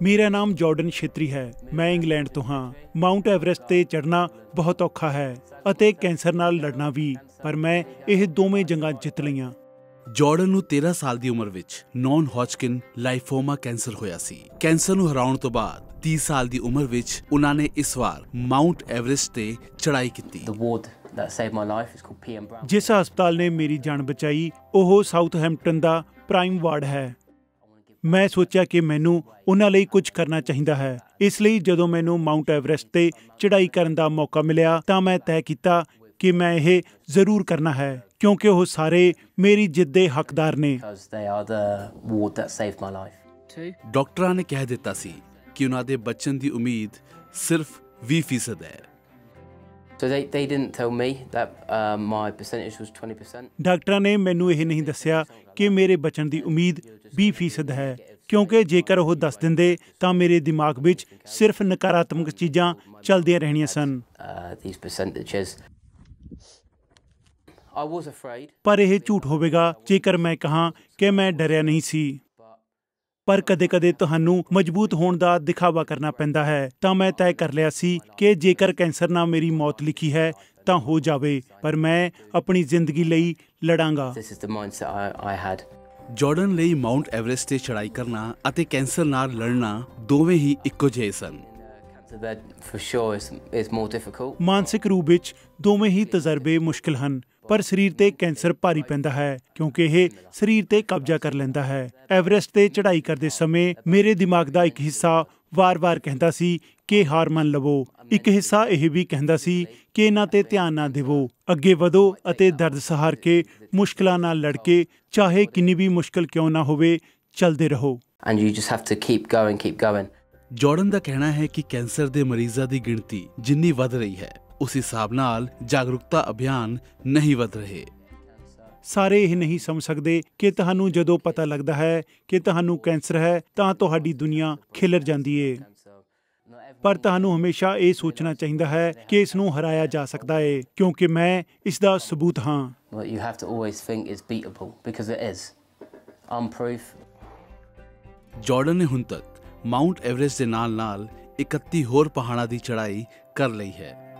ਮੇਰਾ ਨਾਮ ਜਾਰਡਨ ਛੇਤਰੀ ਹੈ। ਮੈਂ ਇੰਗਲੈਂਡ ਤੋਂ ਹਾਂ। ਮਾਊਂਟ ਐਵਰੈਸਟ ਤੇ ਚੜ੍ਹਨਾ ਬਹੁਤ ਔਖਾ ਹੈ ਅਤੇ ਕੈਂਸਰ ਨਾਲ ਲੜਨਾ ਵੀ, ਪਰ ਮੈਂ ਇਹ ਦੋਵੇਂ ਜੰਗਾਂ ਜਿੱਤ ਲਈਆਂ। ਜਾਰਡਨ ਨੂੰ 13 ਸਾਲ ਦੀ ਉਮਰ ਵਿੱਚ ਨੌਨ ਹੌਜਕਿਨ ਲਾਈਫੋਮਾ ਕੈਂਸਰ ਹੋਇਆ ਸੀ। ਕੈਂਸਰ ਨੂੰ ਹਰਾਉਣ ਤੋਂ ਬਾਅਦ 30 ਸਾਲ ਦੀ ਉਮਰ ਵਿੱਚ ਉਹਨਾਂ ਨੇ ਇਸ ਵਾਰ ਮਾਊਂਟ ਐਵਰੈਸਟ ਤੇ ਚੜ੍ਹਾਈ ਕੀਤੀ। ਜਿਸ ਹਸਪਤਾਲ ਨੇ ਮੇਰੀ ਜਾਨ ਬਚਾਈ ਉਹ ਸਾਊਥਹੈਂਪਟਨ ਦਾ ਪ੍ਰਾਈਮ ਵਾਰਡ ਹੈ। ਮੈਂ ਸੋਚਿਆ ਕਿ ਮੈਨੂੰ ਉਹਨਾਂ ਲਈ ਕੁਝ ਕਰਨਾ ਚਾਹੀਦਾ ਹੈ। ਇਸ ਲਈ ਜਦੋਂ ਮੈਨੂੰ ਮਾਊਂਟ ਐਵਰੈਸਟ ਤੇ ਚੜ੍ਹਾਈ ਕਰਨ ਦਾ ਮੌਕਾ ਮਿਲਿਆ ਤਾਂ ਮੈਂ ਤੈਅ ਕੀਤਾ ਕਿ ਮੈਂ ਇਹ ਜ਼ਰੂਰ ਕਰਨਾ ਹੈ, ਕਿਉਂਕਿ ਉਹ ਸਾਰੇ ਮੇਰੀ ਜਿੱਤ ਦੇ ਹੱਕਦਾਰ ਨੇ। ਡਾਕਟਰਾਂ ਨੇ ਕਹਿ ਦਿੱਤਾ ਸੀ ਕਿ ਉਹਨਾਂ ਦੇ ਬਚਣ ਦੀ ਉਮੀਦ ਸਿਰਫ 20% ਹੈ। ਡਾਕਟਰਾਂ ਨੇ ਮੈਨੂੰ ਇਹ ਨਹੀਂ ਦੱਸਿਆ ਕਿ ਮੇਰੇ ਬਚਣ ਦੀ ਉਮੀਦ 20% ਹੈ, ਕਿਉਂਕਿ ਜੇਕਰ ਉਹ ਦੱਸ ਦਿੰਦੇ ਤਾਂ ਮੇਰੇ ਦਿਮਾਗ ਵਿੱਚ ਸਿਰਫ ਨਕਾਰਾਤਮਕ ਚੀਜ਼ਾਂ ਚੱਲਦੀਆਂ ਰਹਿਣੀਆਂ ਸਨ। ਪਰ ਇਹ ਝੂਠ ਹੋਵੇਗਾ ਜੇਕਰ ਮੈਂ ਕਹਾਂ ਕਿ ਮੈਂ ਡਰਿਆ ਨਹੀਂ ਸੀ। ਪਰ ਕਦੇ-ਕਦੇ ਤੁਹਾਨੂੰ ਮਜ਼ਬੂਤ ਹੋਣ ਦਾ ਦਿਖਾਵਾ ਕਰਨਾ ਪੈਂਦਾ ਹੈ। ਤਾਂ ਮੈਂ ਤੈਅ ਕਰ ਲਿਆ ਸੀ ਕਿ ਜੇਕਰ ਕੈਂਸਰ ਨਾਲ ਮੇਰੀ ਮੌਤ ਲਿਖੀ ਹੈ ਤਾਂ ਹੋ ਜਾਵੇ, ਪਰ ਮੈਂ ਆਪਣੀ ਜ਼ਿੰਦਗੀ ਲਈ ਲੜਾਂਗਾ। ਜਾਰਡਨ ਲਈ ਮਾਊਂਟ ਐਵਰੈਸਟ ਤੇ ਚੜ੍ਹਾਈ ਕਰਨਾ ਅਤੇ ਕੈਂਸਰ ਨਾਲ ਲੜਨਾ ਦੋਵੇਂ ਹੀ ਇੱਕੋ ਜਿਹੇ ਸਨ। ਮਾਨਸਿਕ ਰੂਪ ਵਿੱਚ ਦੋਵੇਂ ਹੀ ਤਜਰਬੇ ਮੁਸ਼ਕਿਲ ਹਨ, ਪਰ ਸਰੀਰ ਤੇ ਕੈਂਸਰ ਭਾਰੀ ਪੈਂਦਾ ਹੈ ਕਿਉਂਕਿ ਇਹ ਸਰੀਰ ਤੇ ਕਬਜ਼ਾ ਕਰ ਲੈਂਦਾ ਹੈ। ਐਵਰੈਸਟ ਤੇ ਚੜ੍ਹਾਈ ਕਰਦੇ ਸਮੇਂ ਮੇਰੇ ਦਿਮਾਗ ਦਾ ਇੱਕ ਹਿੱਸਾ ਵਾਰ-ਵਾਰ ਕਹਿੰਦਾ ਸੀ ਕਿ ਹਾਰ ਮੰਨ ਲਵੋ। ਇੱਕ ਹਿੱਸਾ ਇਹ ਵੀ ਕਹਿੰਦਾ ਸੀ ਕਿ ਇਹਨਾਂ ਤੇ ਧਿਆਨ ਨਾ ਦੇਵੋ, ਅੱਗੇ ਵਧੋ ਅਤੇ ਦਰਦ ਸਹਾਰ ਕੇ ਮੁਸ਼ਕਿਲਾਂ ਨਾਲ ਲੜ ਕੇ, ਚਾਹੇ ਕਿੰਨੀ ਵੀ ਮੁਸ਼ਕਿਲ ਕਿਉਂ ਨਾ ਹੋਵੇ, ਚੱਲਦੇ ਰਹੋ। ਜਾਰਡਨ ਦਾ ਕਹਿਣਾ ਹੈ ਕਿ ਕੈਂਸਰ ਦੇ ਮਰੀਜ਼ਾਂ ਦੀ ਗਿਣਤੀ ਜਿੰਨੀ ਵੱਧ ਰਹੀ ਹੈ ਉਸ ਹਿਸਾਬ ਨਾਲ ਜਾਗਰੂਕਤਾ ਅਭਿਆਨ ਨਹੀਂ ਵੱਧ ਰਹੇ। ਸਾਰੇ ਇਹ ਨਹੀਂ ਸਮਝ ਸਕਦੇ ਕਿ ਤੁਹਾਨੂੰ ਜਦੋਂ ਪਤਾ ਲੱਗਦਾ ਹੈ ਕਿ ਤੁਹਾਨੂੰ ਕੈਂਸਰ ਹੈ ਤਾਂ ਤੁਹਾਡੀ ਦੁਨੀਆ ਖਿਲਰ ਜਾਂਦੀ ਏ, ਪਰ ਤੁਹਾਨੂੰ ਹਮੇਸ਼ਾ ਇਹ ਸੋਚਣਾ ਚਾਹੀਦਾ ਹੈ ਕਿ ਇਸ ਨੂੰ ਹਰਾਇਆ ਜਾ ਸਕਦਾ ਹੈ, ਕਿਉਂਕਿ ਮੈਂ ਇਸ ਦਾ ਸਬੂਤ ਹਾਂ। ਜਾਰਡਨ ਨੇ ਹੁਣ ਤੱਕ ਮਾਊਂਟ ਐਵਰੈਸਟ ਦੇ ਨਾਲ-ਨਾਲ 31 ਹੋਰ ਪਹਾੜਾਂ ਦੀ ਚੜ੍ਹਾਈ ਕਰ ਲਈ ਹੈ।